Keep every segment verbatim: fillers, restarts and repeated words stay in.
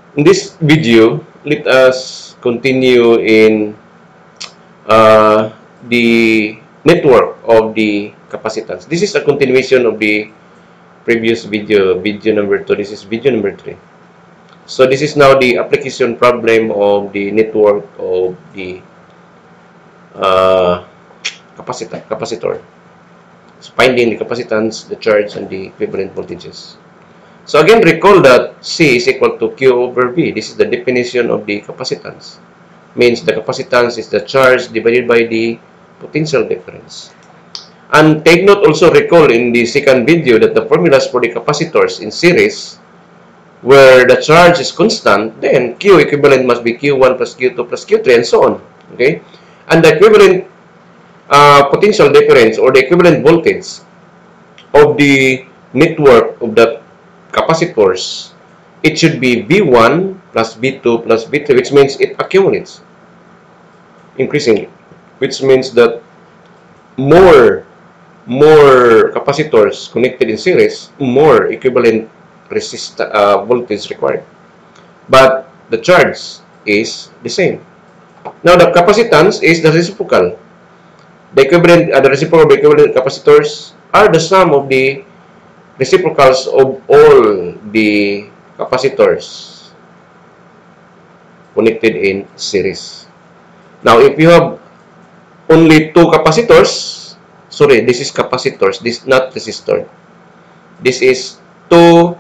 In this video, let us continue in uh, the network of the capacitance. This is a continuation of the previous video, video number two. This is video number three. So this is now the application problem of the network of the uh, capacitor. capacitor. So finding the capacitance, the charge, and the equivalent voltages. So again, recall that C is equal to Q over V. This is the definition of the capacitance. Means the capacitance is the charge divided by the potential difference. And take note, also recall in the second video that the formulas for the capacitors in series, where the charge is constant, then Q equivalent must be Q one plus Q two plus Q three and so on. Okay? And the equivalent uh, potential difference or the equivalent voltage of the network of the capacitors, it should be V one plus V two plus V three, which means it accumulates increasingly, which means that more more capacitors connected in series, more equivalent resist uh, voltage required, but the charge is the same. Now the capacitance is the reciprocal. The equivalent, uh, the reciprocal of the equivalent capacitors are the sum of the reciprocals of all the capacitors connected in series. Now, if you have only two capacitors, sorry, this is capacitors, this is not resistor. This is two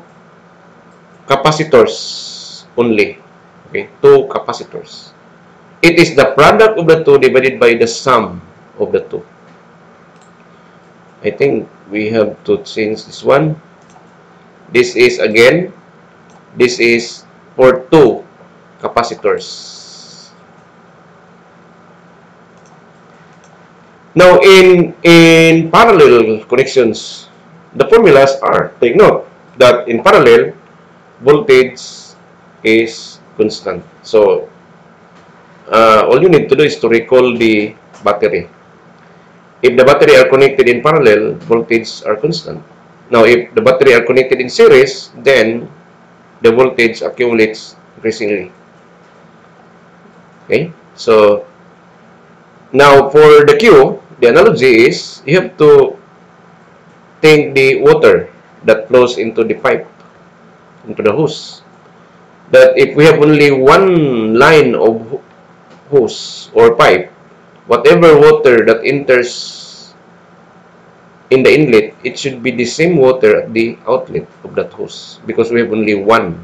capacitors only. Okay, two capacitors. It is the product of the two divided by the sum of the two. I think we have to change this one. This is again, this is for two capacitors. Now in in parallel connections, the formulas are, take note that in parallel voltage is constant. So uh, all you need to do is to recall the battery. If the battery are connected in parallel, voltage are constant. Now, if the battery are connected in series, then the voltage accumulates increasingly. Okay? So, now for the Q, the analogy is you have to take the water that flows into the pipe, into the hose. That if we have only one line of hose or pipe, whatever water that enters in the inlet, it should be the same water at the outlet of that hose because we have only one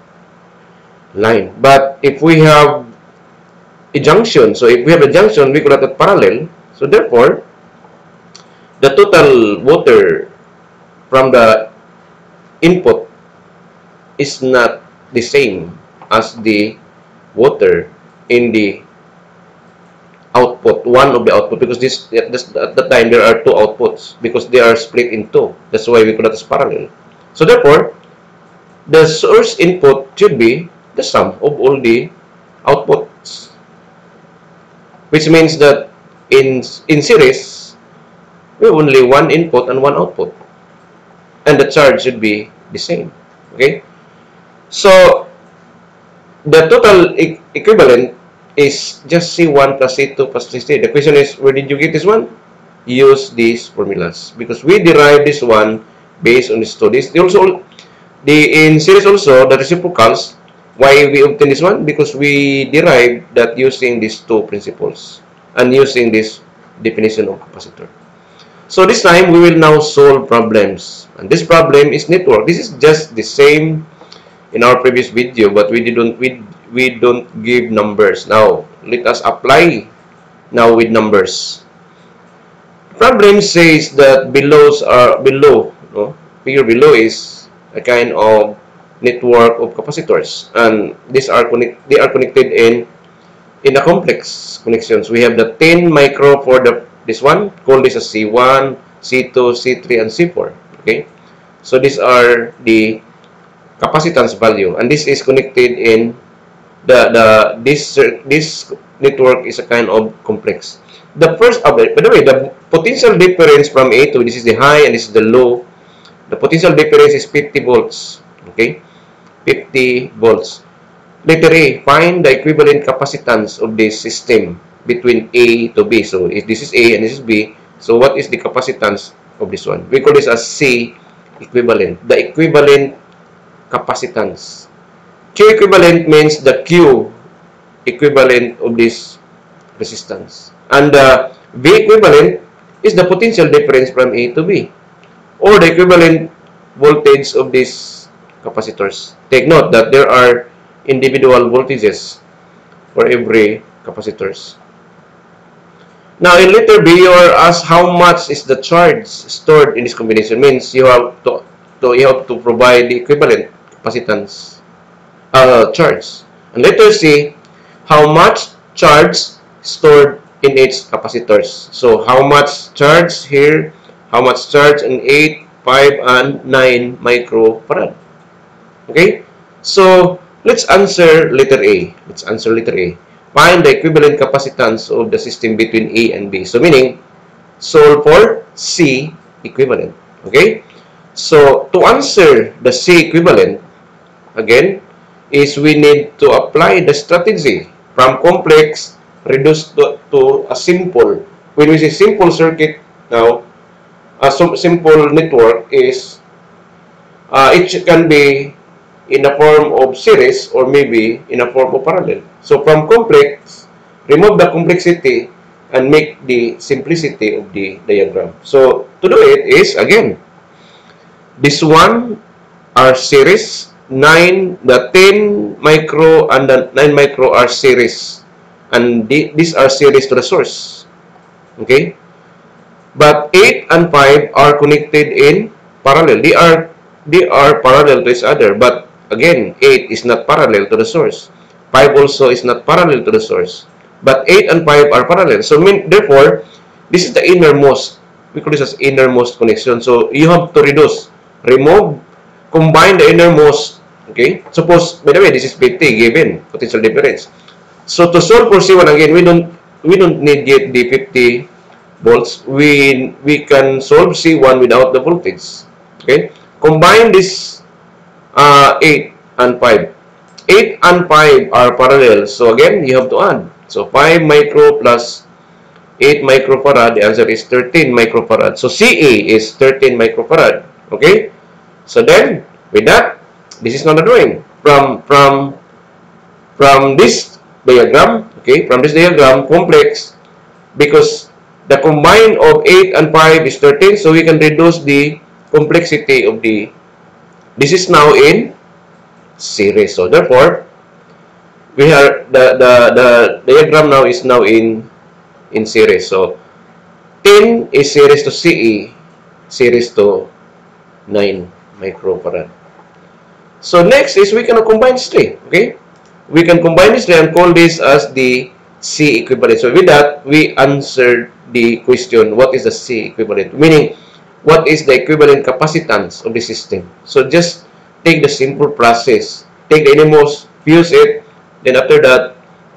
line. But if we have a junction, so if we have a junction, we call that parallel. So therefore, the total water from the input is not the same as the water in the output, one of the output, because this at, this at that time there are two outputs because they are split in two. That's why we call it as parallel. So therefore, the source input should be the sum of all the outputs, which means that in in series we have only one input and one output, and the charge should be the same. Okay, so the total e equivalent is just C one plus C two plus C three. The question is, where did you get this one? Use these formulas because we derive this one based on these two. This also the in series also the reciprocals. Why we obtain this one? Because we derived that using these two principles and using this definition of capacitor. So this time we will now solve problems, and this problem is network. This is just the same in our previous video, but we didn't we we don't give numbers. Now let us apply now with numbers. Problem says that below are below no figure below is a kind of network of capacitors, and these are connect they are connected in in a complex connections. We have the ten micro for the this one, call this as C one, C two, C three, and C four. Okay, so these are the capacitance value, and this is connected in the the this this network is a kind of complex. The first, uh, by the way, the potential difference from A to this is the high and this is the low. The potential difference is fifty volts. Okay, fifty volts. Letter A, find the equivalent capacitance of this system between A to B. So if this is A and this is B, so what is the capacitance of this one? We call this as C equivalent. The equivalent capacitance. Q equivalent means the Q equivalent of this resistance. And the V equivalent is the potential difference from A to B, or the equivalent voltage of these capacitors. Take note that there are individual voltages for every capacitors. Now in letter B, you are asked how much is the charge stored in this combination. Means you have to, to you have to provide the equivalent capacitance uh, charge. And letter C, how much charge stored in each capacitors. So how much charge here, how much charge in eight, five, and nine microfarad. Okay, so let's answer letter A. Let's answer letter A. Find the equivalent capacitance of the system between A and B. So meaning, solve for C equivalent. Okay, so to answer the C equivalent, again, is we need to apply the strategy from complex reduced to, to a simple. When we say simple circuit now, a simple network is uh, it can be in the form of series or maybe in a form of parallel. So from complex, remove the complexity and make the simplicity of the diagram. So to do it is, again, this one are series, nine, the ten micro and the nine micro are series, and the, these are series to the source. Okay, but eight and five are connected in parallel. They are they are parallel to each other, but again, eight is not parallel to the source. five also is not parallel to the source. But eight and five are parallel. So, mean, therefore, this is the innermost. We call this as innermost connection. So, you have to reduce, remove, combine the innermost. Okay? Suppose, by the way, this is fifty given, potential difference. So, to solve for C one, again, we don't we don't need yet the fifty volts. We, we can solve C one without the voltage. Okay? Combine this Uh, eight and five. eight and five are parallel. So again, you have to add. So five micro plus eight microfarad. The answer is thirteen microfarad. So C A is thirteen microfarad. Okay? So then, with that, this is not a drawing. From, from, from this diagram, okay, from this diagram, complex, because the combine of eight and five is thirteen, so we can reduce the complexity of the. This is now in series. So therefore, we are the the the diagram now is now in in series. So ten is series to C E, series to nine microfarad. So next is we can combine these three. Okay, we can combine these three and call this as the C equivalent. So with that, we answered the question: what is the C equivalent? Meaning, what is the equivalent capacitance of the system? So just take the simple process. Take the innermost, fuse it, then after that,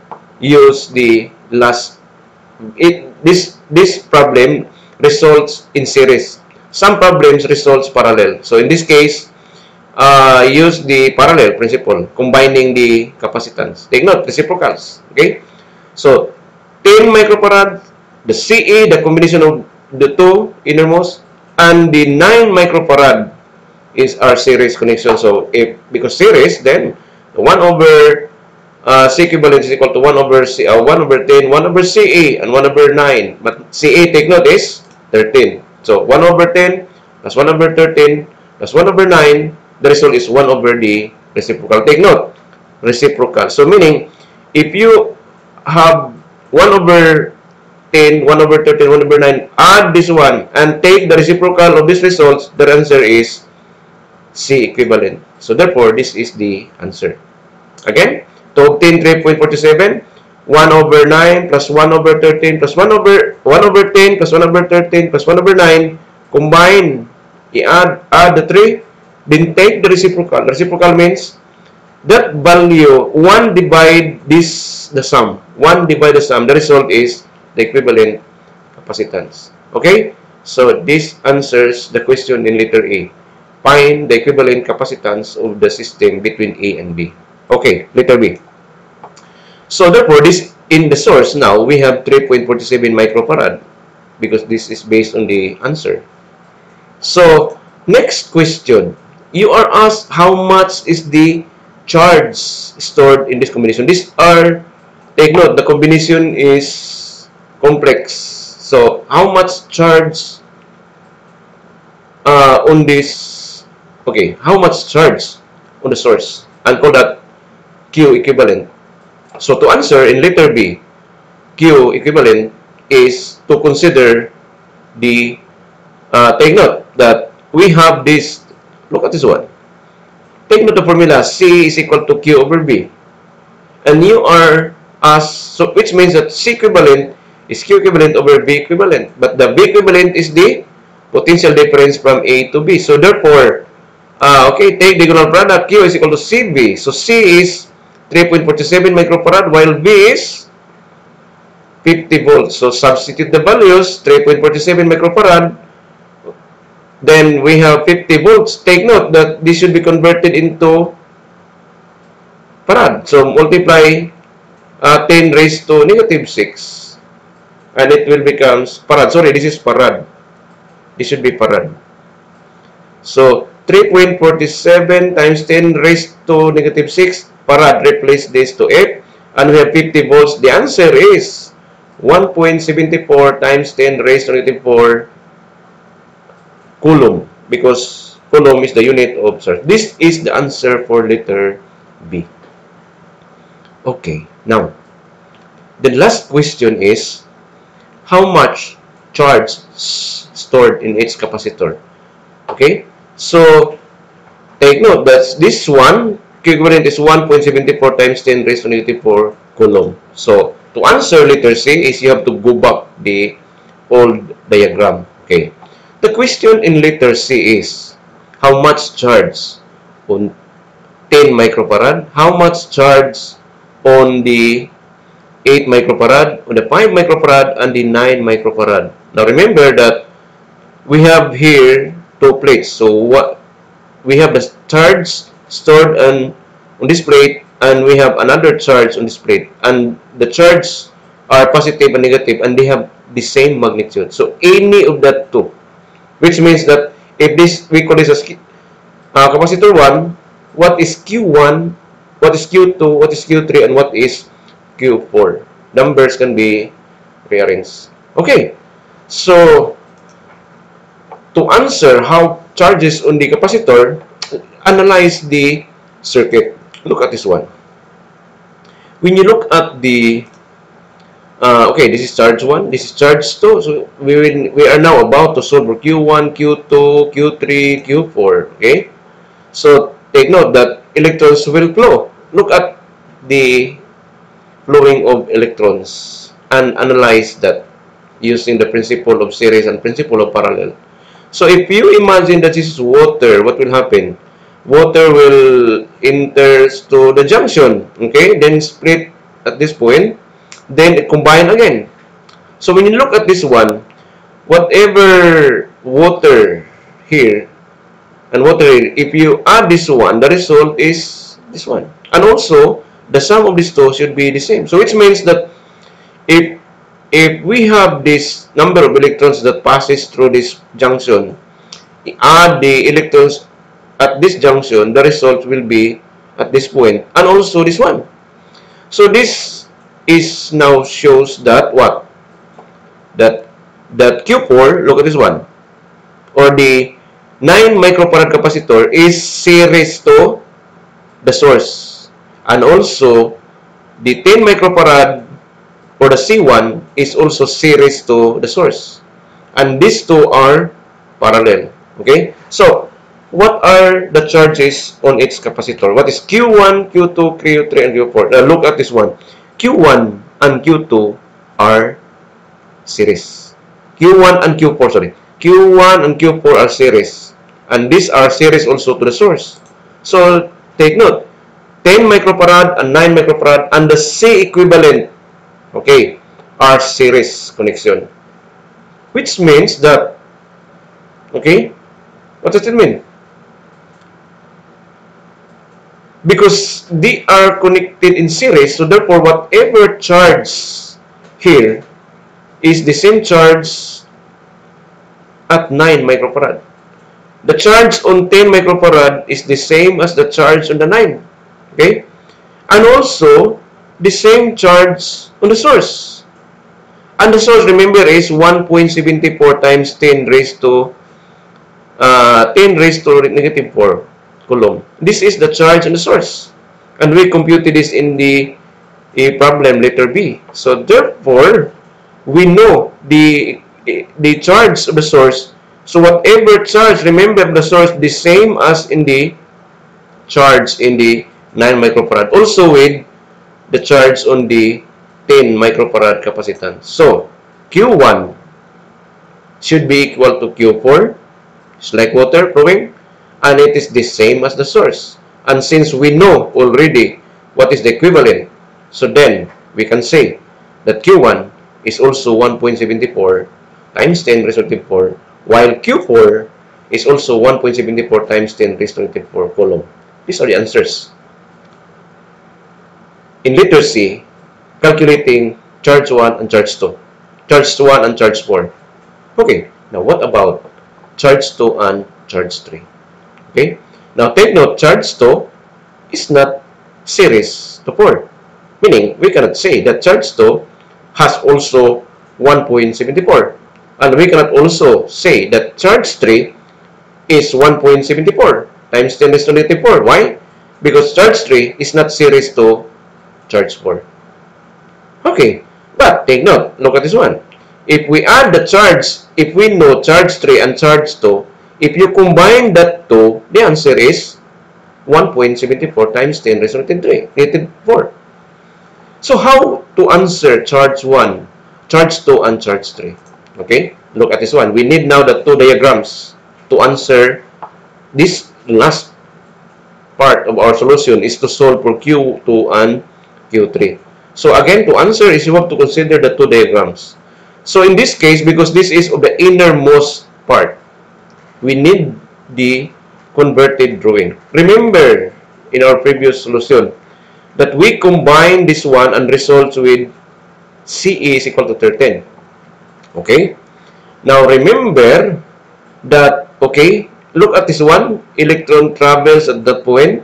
use the last. It this this problem results in series. Some problems results parallel. So in this case, uh, use the parallel principle, combining the capacitance. Take note, reciprocals. Okay. So ten microfarad, the C E, the combination of the two innermost, and the nine microfarad is our series connection. So if because series, then one over uh, C equivalent is equal to one over C, uh, one over ten, one over C E, and one over nine. But C E, take note, is thirteen. So one over ten plus one over thirteen plus one over nine. The result is one over the reciprocal. Take note, reciprocal. So meaning, if you have one over ten, one over thirteen, one over nine, add this one and take the reciprocal of these results, the answer is C equivalent. So therefore, this is the answer. Again, to obtain three point four seven, one over nine plus one over thirteen plus one over one over ten plus one over thirteen plus one over nine, combine, i-add, add the three, then take the reciprocal. Reciprocal means that value, one divide this, the sum. one divide the sum. The result is the equivalent capacitance. Okay? So, this answers the question in letter A. Find the equivalent capacitance of the system between A and B. Okay, letter B. So therefore, this in the source now, we have three point four seven microfarad because this is based on the answer. So, next question. You are asked how much is the charge stored in this combination. These are, take note, the combination is complex. So, how much charge uh, on this, okay, how much charge on the source? And call that Q equivalent. So, to answer in letter B, Q equivalent is to consider the, uh, take note that we have this, look at this one. Take note the formula, C is equal to Q over B. And you are asked, so which means that C equivalent is Q equivalent over B equivalent. But the B equivalent is the potential difference from A to B. So therefore, uh, okay, take diagonal product, Q is equal to C B. So C is three point four seven microfarad while B is fifty volts. So substitute the values, three point four seven microfarad. Then we have fifty volts. Take note that this should be converted into farad. So multiply uh, ten raised to negative six. And it will become farad. Sorry, this is farad. This should be farad. So three point four seven times ten raised to negative six. Farad. Replace this to F. And we have fifty volts. The answer is one point seven four times ten raised to negative four coulomb, because coulomb is the unit of charge. This is the answer for letter B. Okay, now the last question is how much charge stored in each capacitor. Okay, so take note that this one equivalent is one point seven four times ten raised to negative four coulomb. So to answer letter C is you have to go back the old diagram. Okay. The question in letter C is, how much charge on ten microfarad? How much charge on the eight microfarad, on the five microfarad, and the nine microfarad? Now remember that we have here two plates. So what we have the charge stored on, on this plate, and we have another charge on this plate. And the charge are positive and negative, and they have the same magnitude. So any of that two. Which means that if this, we call this as uh, capacitor one, what is Q one, what is Q two, what is Q three, and what is Q four. Numbers can be rearranged. Okay, so to answer how charges on the capacitor, analyze the circuit. Look at this one. When you look at the Uh, okay, this is charge one, this is charge two. So we will, we are now about to solve for Q one, Q two, Q three, Q four. Okay, so take note that electrons will flow. Look at the flowing of electrons and analyze that using the principle of series and principle of parallel. So if you imagine that this is water, what will happen? Water will enter to the junction. Okay, then split at this point. Then combine again. So when you look at this one, whatever water here and water here, if you add this one, the result is this one. And also, the sum of these two should be the same. So which means that if if we have this number of electrons that passes through this junction, add the electrons at this junction, the result will be at this point, and also this one. So this is now shows that what? That that Q four, look at this one, or the nine microfarad capacitor is series to the source, and also the ten microfarad or the C one is also series to the source, and these two are parallel. Okay, so what are the charges on each capacitor? What is Q one, Q two, Q three, and Q four? Now look at this one. Q one and Q two are series. Q one and Q four, sorry. Q one and Q four are series. And these are series also to the source. So, take note. ten microfarad and nine microfarad and the C equivalent, okay, are series connection. Which means that, okay, what does it mean? because they are connected in series, so therefore whatever charge here is the same charge at nine microfarad. The charge on ten microfarad is the same as the charge on the nine. Okay? And also, the same charge on the source. And the source, remember, is one point seven four times ten raised to uh, ten raised to negative four coulomb. This is the charge on the source. And we computed this in the a problem letter B. So therefore, we know the the charge of the source. So whatever charge, remember the source the same as in the charge in the nine microfarad. Also with the charge on the ten microfarad capacitance. So Q one should be equal to Q four. It's like water flowing. And it is the same as the source. And since we know already what is the equivalent, so then we can say that Q one is also one point seven four times ten raised to negative four, while Q four is also one point seven four times ten raised to negative four coulomb. These are the answers. In letter C, calculating charge one and charge two. Charge one and charge four. Okay, now what about charge two and charge three? Okay, now take note, charge two is not series to four. Meaning, we cannot say that charge two has also one point seven four. And we cannot also say that charge three is one point seven four times ten raised to negative four. Why? Because charge three is not series to charge four. Okay, but take note, look at this one. If we add the charge, if we know charge three and charge two, if you combine that two, the answer is one point seven four times ten raised to negative four. So how to answer charge one, charge two, and charge three? Okay, look at this one. We need now the two diagrams to answer this last part of our solution is to solve for Q two and Q three. So again, to answer is you have to consider the two diagrams. So in this case, because this is of the innermost part, we need the converted drawing. Remember in our previous solution that we combine this one and results with C E is equal to thirteen. Okay? Now remember that, okay, look at this one. Electron travels at that point.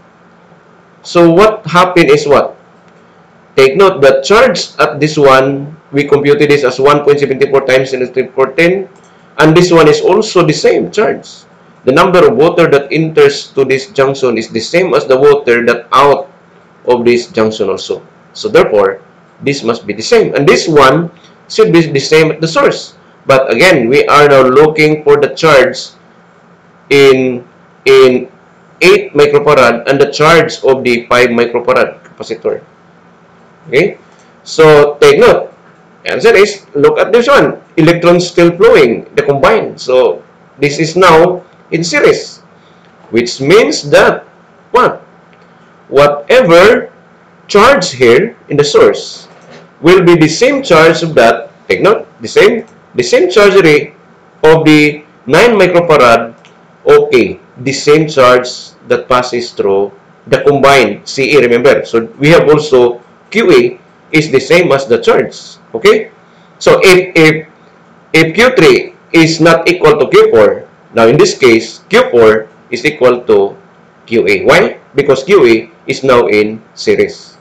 So what happened is what? Take note that charge at this one, we computed this as one point seven four times ten to the ten. And this one is also the same charge. The number of water that enters to this junction is the same as the water that out of this junction also. So therefore, this must be the same. And this one should be the same at the source. But again, we are now looking for the charge in, in eight microfarad and the charge of the five microfarad capacitor. Okay? So take note. Answer is, look at this one. Electrons still flowing, the combined. So this is now in series. Which means that what? Whatever charge here in the source will be the same charge of that, take note, the same the same charge array of the nine microfarad, okay, the same charge that passes through the combined C E, remember. So we have also Q A is the same as the charge. Okay? So if if if Q three is not equal to Q four, now in this case, Q four is equal to Q A. Why? Because Q A is now in series.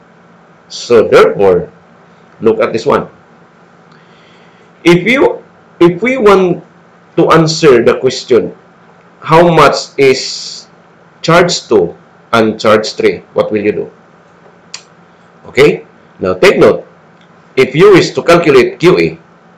So therefore, look at this one. If you if we want to answer the question, how much is charge two and charge three, what will you do? Okay? Now take note. If you wish to calculate Q A,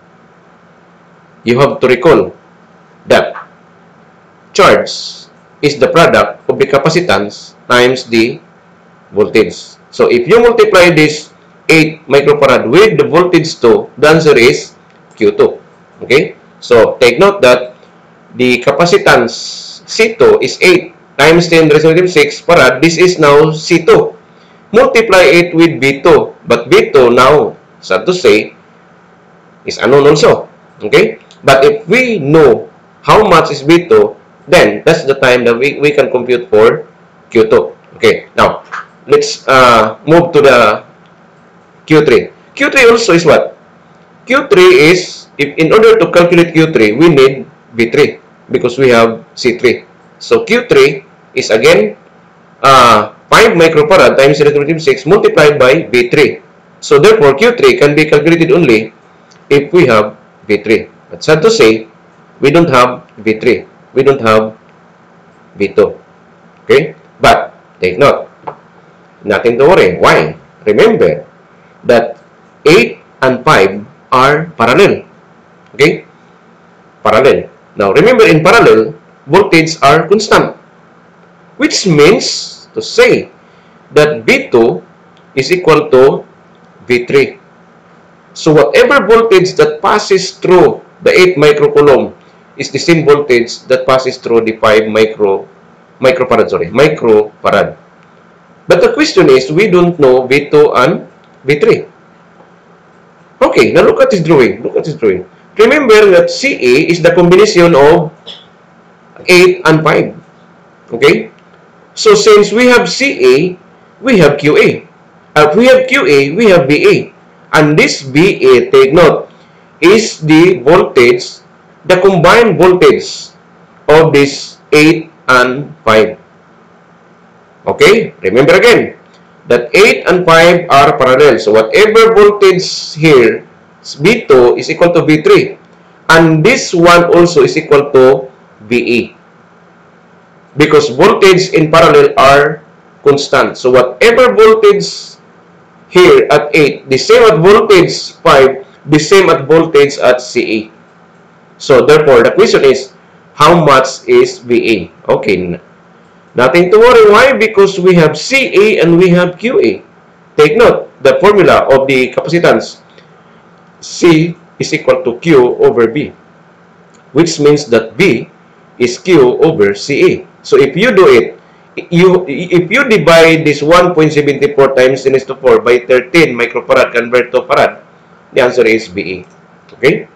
you have to recall that charge is the product of the capacitance times the voltage. So if you multiply this eight microfarad with the voltage two, the answer is Q two. Okay? So take note that the capacitance C two is eight times ten raised to negative six farad. This is now C two. Multiply it with V two. But V two now, sad to say, is unknown also. Okay? But if we know how much is V two, then that's the time that we, we can compute for Q two. Okay, now let's uh, move to the Q three. Q three also is what? Q three is, if in order to calculate Q three, we need V three because we have C three. So Q three is again uh, five microfarad times ten to the negative six multiplied by V three. So therefore, Q three can be calculated only if we have V three. But sad to say, we don't have V three. We don't have V two. Okay? But take note, nothing to worry. Why? Remember that eight and five are parallel. Okay? Parallel. Now, remember in parallel, voltage are constant. Which means to say that V two is equal to V three. So whatever voltage that passes through the eight microcoulomb is the same voltage that passes through the five micro microfarad, sorry, microfarad. But the question is, we don't know V two and V three. Okay, now look at this drawing. Look at this drawing. Remember that C A is the combination of eight and five. Okay? So since we have C A, we have Q A. If we have Q A, we have V A. And this V A, take note, is the voltage, the combined voltage of this eight and five. Okay? Remember again that eight and five are parallel. So whatever voltage here, V two is equal to V three. And this one also is equal to V A. Because voltage in parallel are constant. So whatever voltage here at eight, the same at voltage five, the same at voltage at C A. So therefore, the question is, how much is V A? Okay, nothing to worry. Why? Because we have C A and we have Q A. Take note, the formula of the capacitance, C is equal to Q over V, which means that V is Q over C A. So if you do it, you if you divide this one point seven four times ten to the four by thirteen microfarad convert to farad, the answer is V A. Okay?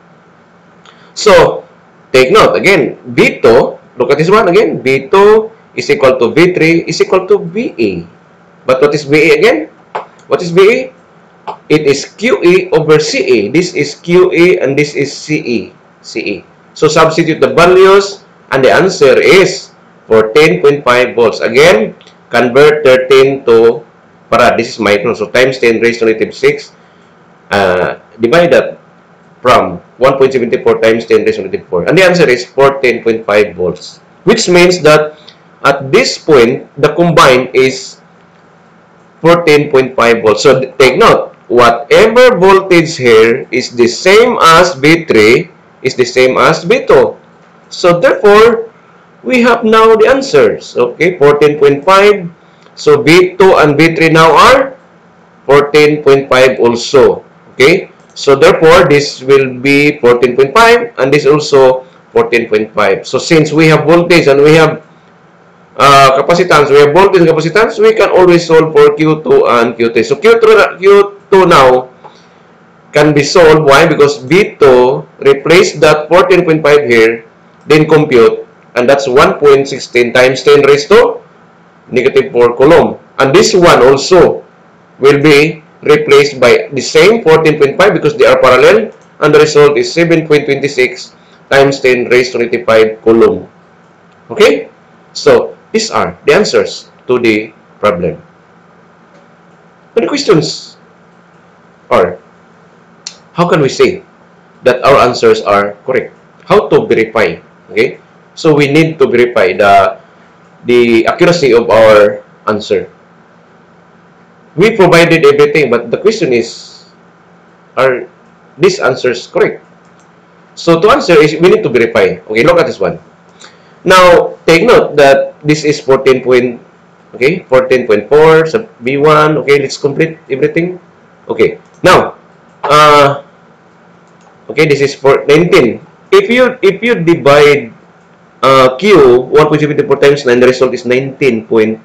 So, take note again, V two, look at this one again, V two is equal to V three is equal to V A. But what is V A again? What is V A? It is Q A over C A. This is Q A and this is C A. C A. So, substitute the values and the answer is fourteen point five volts. Again, convert thirteen to farad. This is micro. So, times ten raised to negative six. Uh, divide that from one point seven four times ten raised to negative four. And the answer is fourteen point five volts. Which means that at this point, the combined is fourteen point five volts. So, take note, whatever voltage here is the same as V three is the same as V two. So, therefore, we have now the answers. Okay, fourteen point five. So, V two and V three now are fourteen point five also. Okay, so therefore, this will be fourteen point five and this also fourteen point five. So, since we have voltage and we have uh, capacitance, we have voltage and capacitance, we can always solve for Q two and Q three. So, Q two now can be solved. Why? Because V two replace that fourteen point five here, then compute, and that's one point one six times ten raised to negative four coulomb. And this one also will be replaced by the same fourteen point five because they are parallel, and the result is seven point two six times ten raised to negative five coulomb. Okay? So, these are the answers to the problem. And the questions are, how can we say that our answers are correct? How to verify? Okay? So, we need to verify the, the accuracy of our answer. We provided everything, but the question is, are these answers correct? So, to answer is, we need to verify. Okay, look at this one. Now, take note that this is fourteen point, okay, fourteen point four, sub B one. Okay, let's complete everything. Okay, now, uh, okay, this is for nineteen. If you, if you divide uh, Q one point seven four times nine, the result is nineteen point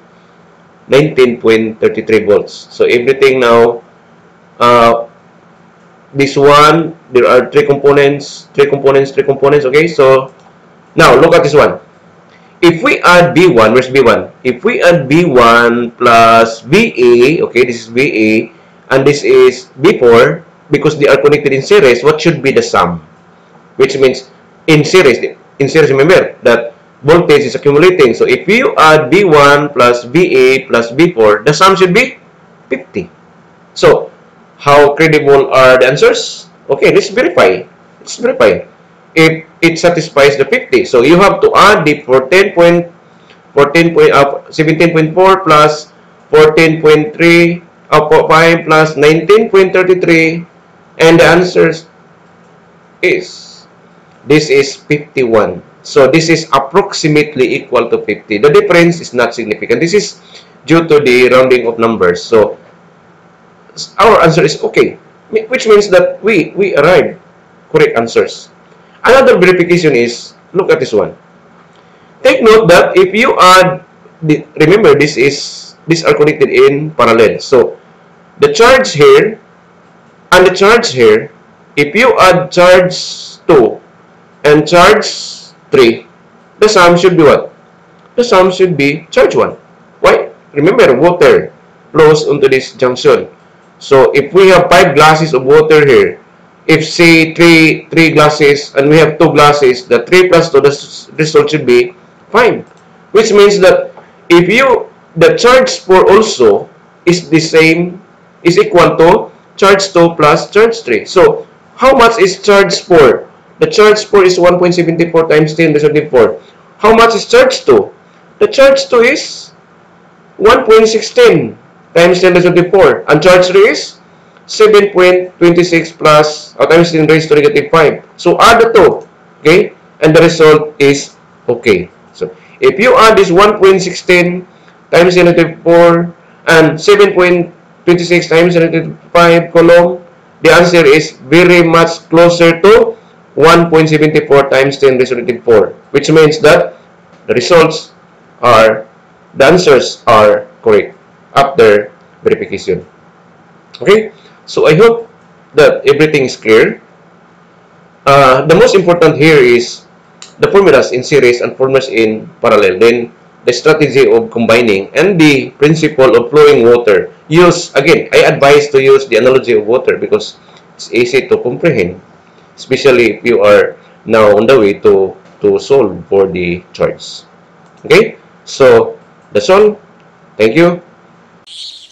three three volts. So everything now, uh, this one, there are three components, three components, three components. Okay, so now look at this one. if we add B one, where's B one? If we add B one plus B A, okay, this is B A, and this is B four, because they are connected in series, what should be the sum? Which means, in series, in series, remember that voltage is accumulating. So if you add B one plus B A plus B four, the sum should be fifty. So, how credible are the answers? Okay, let's verify. Let's verify. If it satisfies the fifty, so you have to add the fourteen point fourteen point uh, seventeen point four plus fourteen point three uh, five plus nineteen point three three, and the answers is, this is fifty-one. So this is approximately equal to fifty. The difference is not significant. This is due to the rounding of numbers. So our answer is okay, which means that we we arrived correct answers. Another verification is, look at this one. Take note that if you add, the, remember this is, these are connected in parallel. So the charge here and the charge here, if you add charge two and charge three, the sum should be what? The sum should be charge one. Why? Remember, water flows into this junction. So if we have five glasses of water here, if say three three glasses and we have two glasses, the three plus two, the result should be five. Which means that if you, the charge four also is the same, is equal to charge two plus charge three. So how much is charge four? The charge four is one point seven four times ten to the four. How much is charge two? The charge two is one point one six times ten to the four. And charge three is seven point two six plus uh, times ten raised to negative five. So add the two, okay? And the result is okay. So if you add this one point one six times ten to the four and seven point two six times ten to the five column, the answer is very much closer to one point seven four times ten to the four, which means that the results are, the answers are correct after verification. Okay, so I hope that everything is clear. Uh, the most important here is the formulas in series and formulas in parallel. Then the strategy of combining and the principle of flowing water. Use, again, I advise to use the analogy of water because it's easy to comprehend, especially if you are now on the way to, to solve for the charge. Okay, so that's all. Thank you.